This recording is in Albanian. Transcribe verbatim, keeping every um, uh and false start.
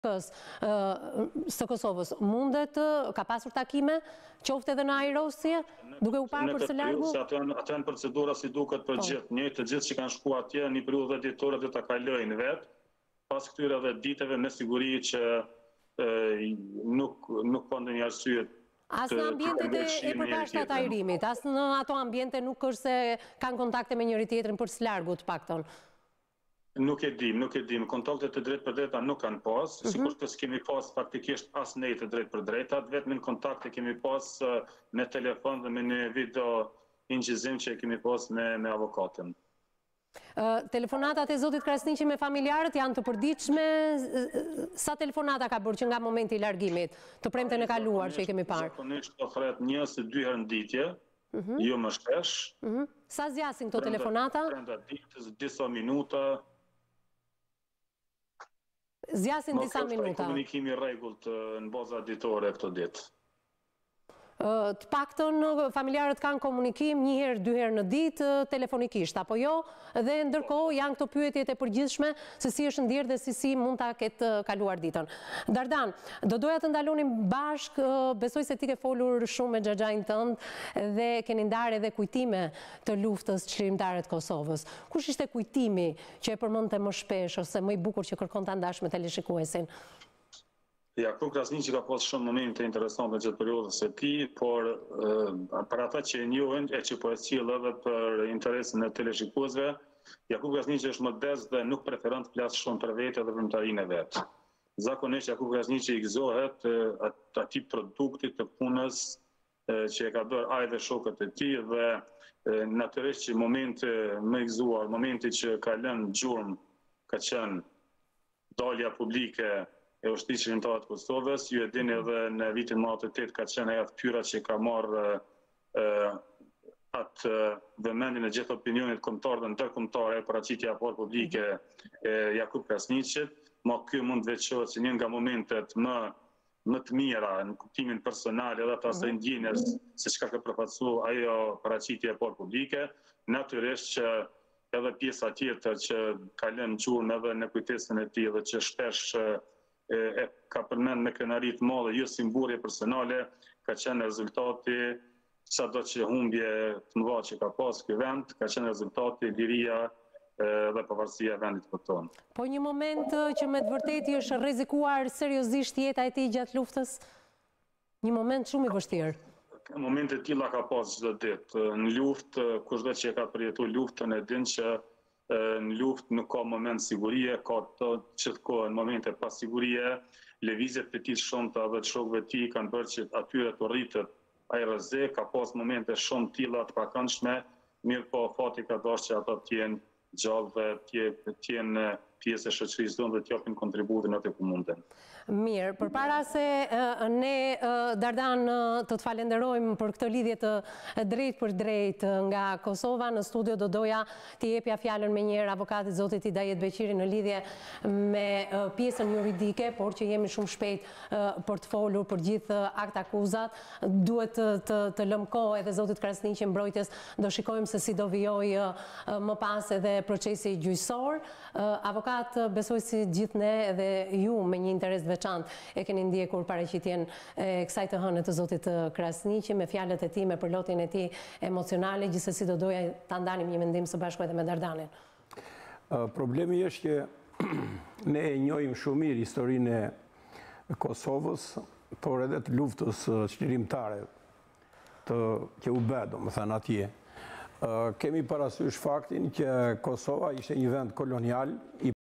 së Kosovës mundet, ka pasur takime, qofte edhe në aerosje, duke u parë për së largu? Ato janë procedura si duket për gjithë, një të gjithë që kanë shku atje, një periudhë dhe ditore dhe të kalojnë vetë, pas këtyre dhe diteve me siguri që nuk po ndonjë arsye. As në ambientet e përbashkët të ajrimit, as në ato ambiente nuk është se kanë kontakte me njëri tjetrin për së largu të pakton? Nuk e dim, nuk e dim. Kontaktet të drejt për drejta nuk kanë pas, sikur të s'kemi pas faktikisht as ne të drejt për drejta, vetëm në kontakte kemi pas me telefon dhe me një video ingjizim që kemi pas me avokatën. Telefonatat e zotit Krasniqi me familjarët janë të përditshme? Sa telefonata ka bërë që nga momenti i largimit, të premten e kaluar që i kemi parë? Zakonisht ofret një ose dy herë në ditje, jo më shpesh. Sa zgjasin këto telefonata? Brenda ditës, disa minuta. Zgjasin disa minuta. Më kërkoj komunikimi rregullt në baza ditore këto ditë. Të paktën familjarët kanë komunikim një herë, dy herë në ditë, telefonikisht, apo jo? Dhe ndërkohë janë këto pyetjet e përgjithshme se si është ndjerë dhe si si mund ta ketë kaluar ditën. Dardan, do doja të ndalonim bashkë, besoj se ti ke folur shumë me xhaxhain tënd dhe keni ndarë edhe kujtime të luftës çlirimtare të Kosovës. Kush ishte kujtimi që e përmendte më shpesh ose më i bukur që kërkon ta ndash me teleshikuesin? Jakub Krasniqi ka pas shumë momente interesante në gjithë periudhës së tij, por për ata që e njohin e që po e sjell edhe për interesin e teleshikuesve, Jakub Krasniqi është modest dhe nuk preferon të flasë shumë për vete dhe vëmëtarinë e vetë. Zakonisht Jakub Krasniqi i gëzohet atij produktit të punës që e ka bërë ai dhe shokët e tij dhe natyrisht që momente më i gëzuar, momenti që ka lënë gjurmë, ka qenë dalja publike e ushtrisë çlirimtare të Kosovës, ju e dini edhe në vitin më të tetë ka qenë ajo fytyra që ka marrë atë vëmendjen e gjithë opinionit kombëtar dhe ndërkombëtar e paraqitja apo publike e Jakub Krasniqit, ma ky mund të veçohet si një nga momentet më më të mira në kuptimin personal edhe ata së ndjenjes se çka ka përfaqësuar ajo paraqitje apo publike, natyrisht që edhe pjesa tjetër që ka lënë gjurmë edhe në kujtesën e tij dhe që shpesh e ka përmend me krenari të madhe, jo si mburje personale, ka qenë rezultati, sado që humbje të mëdha që ka pas ky vend, ka qenë rezultati liria dhe pavarësia e vendit tonë. Po një moment që me të vërtetë është rrezikuar seriozisht jeta e tij gjatë luftës? Një moment shumë i vështirë. Momente të tilla ka pas çdo ditë. Në luftë, kushdo që e ka përjetuar luftën e din që në luftë nuk ka moment sigurie, ka të qëtë kohë në momente pas sigurie, lëvizjet të tij shumë të edhe të shokëve të tij kanë bërë që atyre të rritet ai rrezik, ka pas momente shumë tilla të pakëndshme, mirë po fati ka dashur që ato të jenë gjallë dhe të jenë pjesë e shoqërisë tonë dhe të japin kontributin atë ku munden. Mirë, përpara se ne, Dardan, të të falenderojmë për këtë lidhje të drejt për drejt nga Kosova, në studio do doja të jepja fjalën me njëherë avokatit zotit Idajet Beqiri në lidhje me pjesën juridike, por që jemi shumë shpejt për të folur për gjithë akt akuzat. Duhet të lëmë kohë edhe zotit Krasniqi mbrojtjes, do shikojmë se si do vijojë më pas edhe procesi gjyqësor. Avokat, besoj si gjithë ne dhe ju me një interes veçantë e keni ndjekur paraqitjen e kësaj të hënë të zotit Krasniqi me fjalët e tij, me përlotjen e tij emocionale, gjithsesi do doja ta ndanim një mendim së bashku edhe me Dardanin. Problemi është që ne e njohim shumë mirë historinë e Kosovës, por edhe të luftës çlirimtare të që u bë, domethënë atje. Kemi parasysh faktin që Kosova ishte një vend kolonial i